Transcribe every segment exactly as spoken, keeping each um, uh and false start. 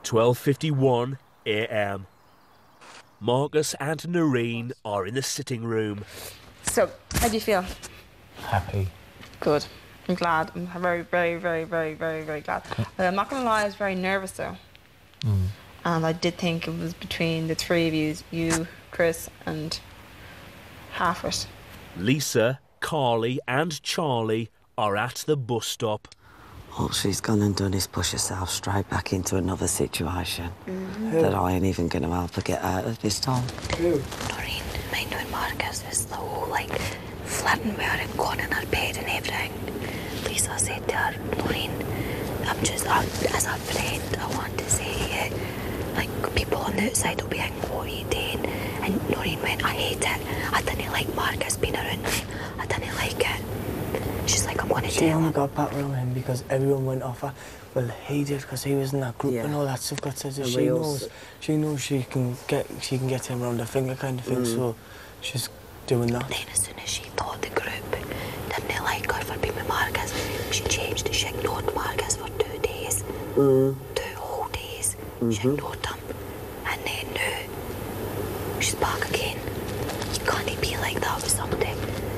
twelve fifty-one a m Marcus and Noreen are in the sitting room. So, how do you feel? Happy. Good. I'm glad. I'm very, very, very, very, very, very glad. Uh, I'm not going to lie, I was very nervous though. Mm. And I did think it was between the three of you, you, Chris, and Harford. Lisa, Carly and Charlie are at the bus stop. All she's gone and done is push herself straight back into another situation Mm-hmm. that I ain't even going to help her get out of this time. Noreen, mine and Marcus was the whole, like, flirting with her and going in her bed and everything. Lisa said to her, Noreen, I'm just, I, as a friend, I want to say to you, like, people on the outside will be thinking, what are you doing? And Noreen went, I hate it. I didn't like Marcus being around me. I didn't like it. She's like, I'm going to She tell only him. got back around him because everyone went off her. Well, he did because he was in that group Yeah. and all that stuff got said. So And she we knows, also- she knows she can get, she can get him around the finger kind of thing. Mm. So she's doing that. Then as soon as she thought the group didn't like her for being with Marcus, she changed. She ignored Marcus for two days. Mm. Two whole days. Mm-hmm. She ignored him. And then now she's back again. You can't be like that with somebody.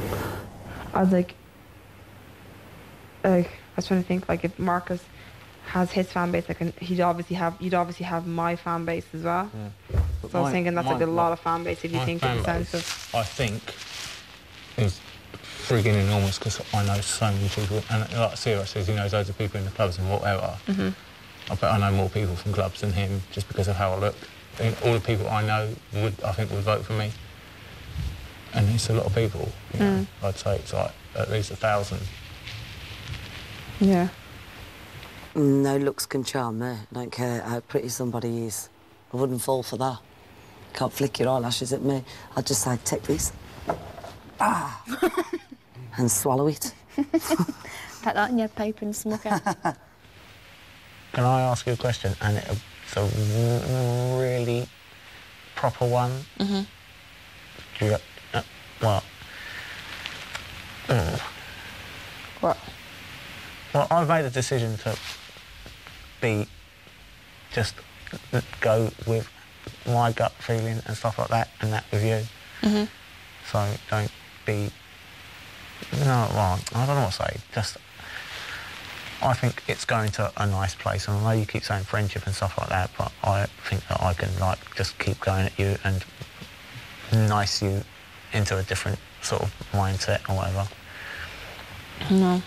I was like, like, I was trying to think, like, if Marcus has his fan base, like, and he'd obviously have, you'd obviously have my fan base as well. Yeah. So I was thinking that's like a lot of fan base if you my think in the fan sense base, of. I think is frigging enormous because I know so many people, and like Sarah says, he knows loads of people in the clubs and whatever. Mm-hmm. I bet I know more people from clubs than him just because of how I look. I think all the people I know would, I think, would vote for me. And it's a lot of people. You know? Mm. I'd say it's like at least a thousand. Yeah. No looks can charm me. Don't care how pretty somebody is. I wouldn't fall for that. Can't flick your eyelashes at me. I'd just say, take this. Ah! And swallow it. Put that in your pipe and smoke it. Can I ask you a question? And it's a really proper one. Mm-hmm. Do you, uh, what? Mm. What? Well, I've made a decision to be, just go with my gut feeling and stuff like that, and that with you. Mm-hmm. So don't be, no, well, I don't know what to say, just, I think it's going to a nice place, and I know you keep saying friendship and stuff like that, but I think that I can, like, just keep going at you and nice you into a different sort of mindset or whatever. No.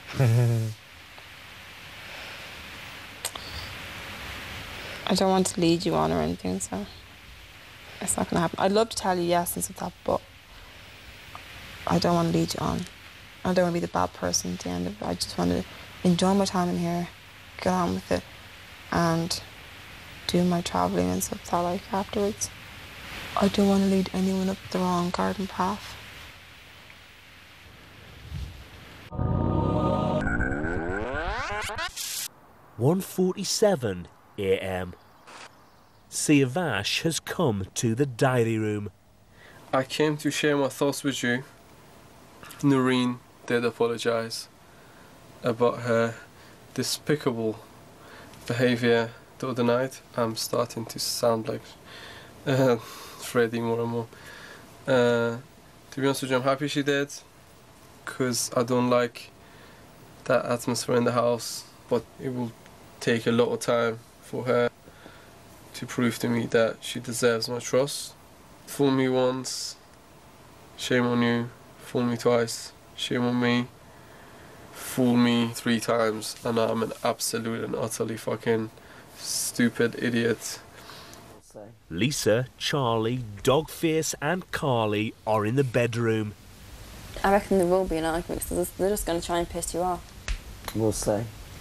I don't want to lead you on or anything, so it's not going to happen. I'd love to tell you yes and stuff like that, but I don't want to lead you on. I don't want to be the bad person at the end of it. I just want to enjoy my time in here, get on with it, and do my travelling and stuff that I like afterwards. I don't want to lead anyone up the wrong garden path. one forty-seven a m Siavash has come to the diary room. I came to share my thoughts with you. Noreen did apologise about her despicable behaviour the other night. I'm starting to sound like uh, Freddie more and more. Uh, to be honest with you, I'm happy she did, because I don't like that atmosphere in the house, but it will take a lot of time for her to prove to me that she deserves my trust. Fool me once, shame on you. Fool me twice, shame on me. Fool me three times, and I'm an absolute and utterly fucking stupid idiot. Lisa, Charlie, Dogface and Carly are in the bedroom. I reckon there will be an argument because they're just going to try and piss you off. We'll see.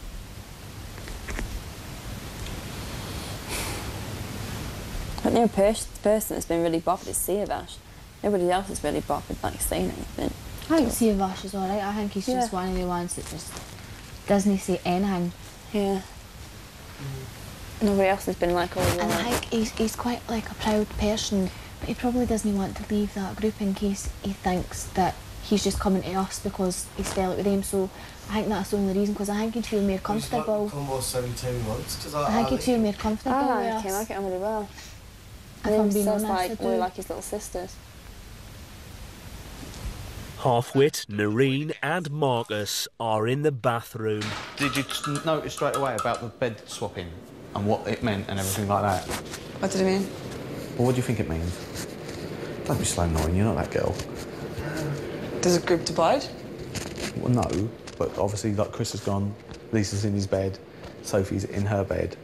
I think the only pers person that's been really bothered is Siavash. Nobody else has really bothered, like, saying anything. I think Siavash is alright. I think he's Yeah. just one of the ones that just doesn't say anything. Yeah. Nobody else has been like, oh, And I right. think he's, he's quite like a proud person, but he probably doesn't want to leave that group in case he thinks that he's just coming to us because he's fell out with him. So I think that's the only reason, because I think he'd feel more comfortable. Almost seventeen months. Cause I, I think he'd feel more comfortable I with like him, I us. get on really well. If And I'm he being says honest, I like do. we're like his little sisters. Halfwit, Noreen and Marcus are in the bathroom. Did you t- notice straight away about the bed swapping and what it meant and everything like that? What did it mean? Well, what do you think it means? Don't be slow, Noreen, you're not that girl. Does it group divide? Well, no, but obviously, like, Chris has gone, Lisa's in his bed, Sophie's in her bed.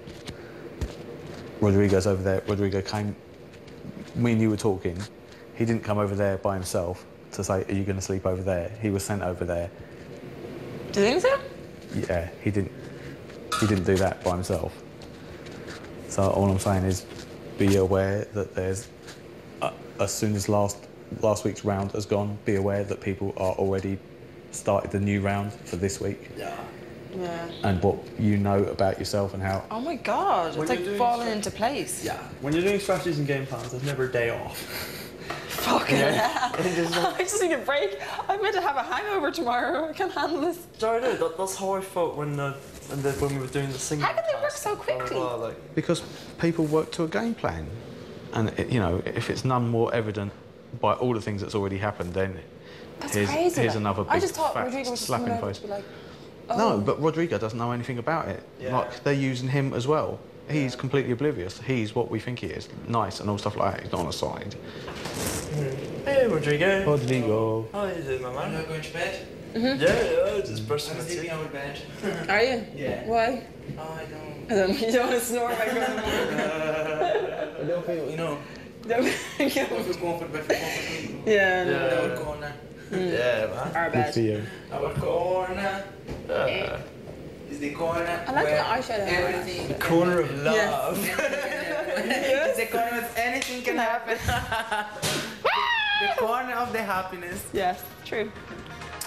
Rodrigo's over there. Rodrigo came, me and you were talking. He didn't come over there by himself to say, are you going to sleep over there? He was sent over there. Do you think so? Yeah, he didn't, he didn't do that by himself. So all I'm saying is, be aware that there's, uh, as soon as last last week's round has gone, be aware that people are already started the new round for this week. Yeah. Yeah. And what you know about yourself and how. Oh my god, When it's you're like doing falling stuff- into place. Yeah. When you're doing strategies and game plans, there's never a day off. Fucking hell. It is not- I just need a break. I'm meant to have a hangover tomorrow. I can't handle this. I know, that, that's how I felt when, uh, when, the, when we were doing the singing. How can they work task, so blah, blah, quickly? blah, like, Because people work to a game plan. And, it, you know, if it's none more evident by all the things that's already happened, then That's here's, crazy. here's like. another big I just thought fat Rodrigo was just slap in coming the over face. to be like, oh. No, but Rodrigo doesn't know anything about it. Yeah. Like, they're using him as well. He's completely oblivious. He's what we think he is. Nice and all stuff like that. He's not on a side. hey, Rodrigo. Rodrigo. How are you doing, my man? Are you going to bed? Mm-hmm. Yeah, yeah, just brushing I'm my sleeping teeth. out of bed. Are you? Yeah. Why? Oh, I don't. I don't, you don't want to snore my god. I don't feel, you know. No, I don't feel comfortable for comfortable. Yeah, no. Yeah. Our corner. Yeah, man. Our Good bed. for you. Our corner Yeah. is the corner. I like where the eyeshadow. Everything. The corner of Yeah. love. It's the corner of anything can happen. the, the corner of the happiness. Yes, true.